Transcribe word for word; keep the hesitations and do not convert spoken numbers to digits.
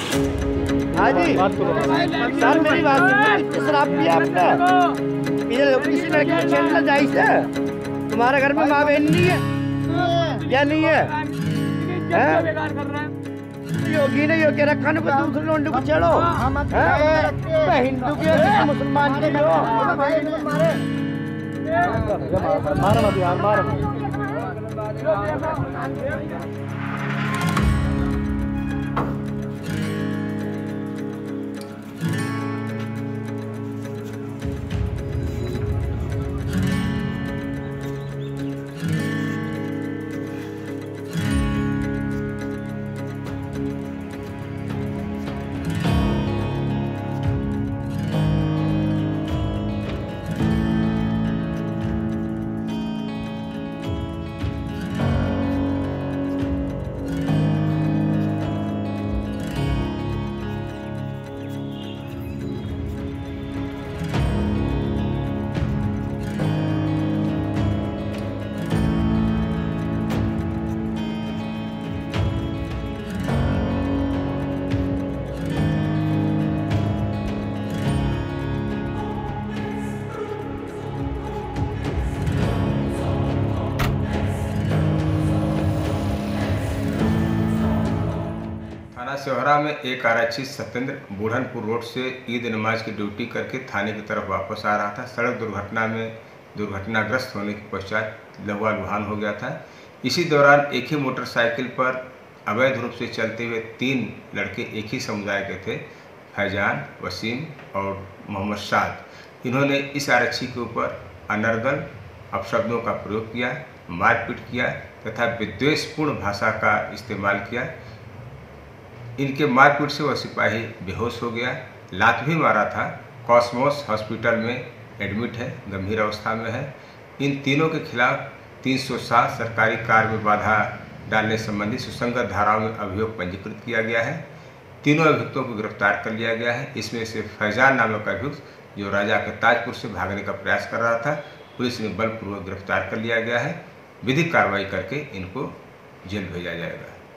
हाँ जी सर, मेरी बात सुनो, कितनी शराब पिया आपने? ये किसी लड़की को छेड़ना जायज है? तुम्हारे घर में माँ बहन नहीं है या नहीं है? योगी ने यो कह रखा ना, दूसरे लोंडे को छेड़ो। हिंदू के मुसलमान के मारो मत यार, मारो। थाना सिहोरा में एक आरक्षी सत्येंद्र बुढ़नपुर रोड से ईद नमाज की ड्यूटी करके थाने की तरफ वापस आ रहा था। सड़क दुर्घटना में दुर्घटनाग्रस्त होने के पश्चात लहुआ लुहान हो गया था। इसी दौरान एक ही मोटरसाइकिल पर अवैध रूप से चलते हुए तीन लड़के एक ही समुदाय के थे, फैजान, वसीम और मोहम्मद साद। इन्होंने इस आरक्षी के ऊपर अनर्गल अपशब्दों का प्रयोग किया, मारपीट किया तथा विद्वेषपूर्ण भाषा का इस्तेमाल किया। इनके मारपीट से वह सिपाही बेहोश हो गया। लात भी मारा था। कॉस्मोस हॉस्पिटल में एडमिट है, गंभीर अवस्था में है। इन तीनों के खिलाफ तीन सौ सात सरकारी कार्य में बाधा डालने संबंधी सुसंगत धाराओं में अभियोग पंजीकृत किया गया है। तीनों अभियुक्तों को गिरफ्तार कर लिया गया है। इसमें से फैजान नामक अभियुक्त जो राजा के ताजपुर से भागने का प्रयास कर रहा था, पुलिस ने बलपूर्वक गिरफ्तार कर लिया गया है। विधिक कार्रवाई करके इनको जेल भेजा जाएगा।